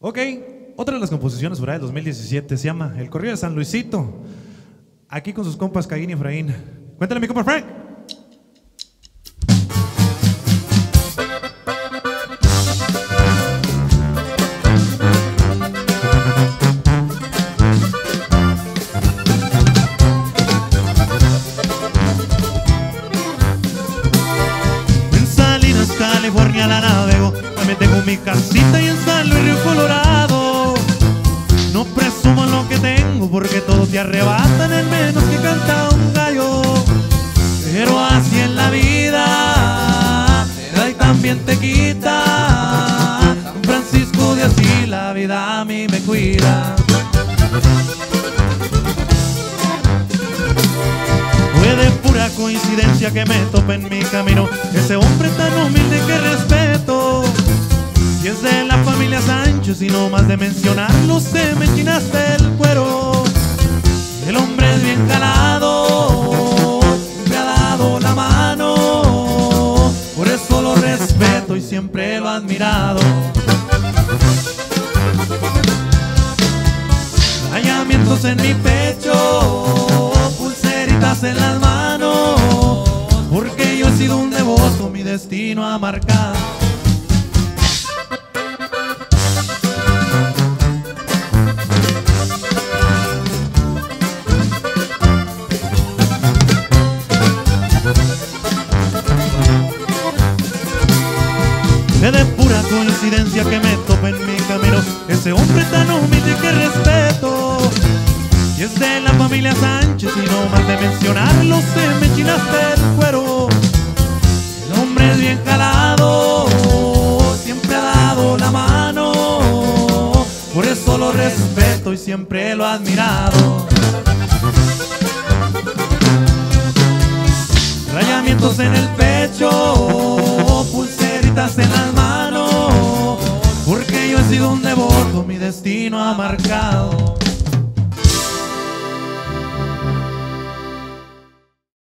Ok, otra de las composiciones por ahí del 2017 se llama El Corrido de San Luisito. Aquí con sus compas Caín y Efraín. Cuéntale, mi compa Frank. En Salinas, California la navego. También tengo mi casita y en San Luis Río Colorado. No presumo lo que tengo porque todos te arrebatan en menos que canta un gallo. Pero así en la vida te da y también te quita. San Francisco de Asís la vida a mí me cuida. Fue de pura coincidencia que me topé en mi camino ese hombre tan humilde que respeto. Y es de la familia Sánchez y no más de mencionarlo se me enchinaste el cuero. El hombre es bien calado, siempre ha dado la mano, por eso lo respeto y siempre lo he admirado. Rayamientos en mi pecho, pulseritas en las manos, porque yo he sido un devoto, mi destino ha marcado. Fue de pura coincidencia que me topé en mi camino ese hombre tan humilde que respeto. Y es de la familia Sánchez y no más de mencionarlo se me enchinaste el cuero. El hombre es bien calado, siempre ha dado la mano, por eso lo respeto y siempre lo he admirado. Rayamientos en el pecho, pulseritas en las manos, porque yo he sido un devoto, mi destino ha marcado.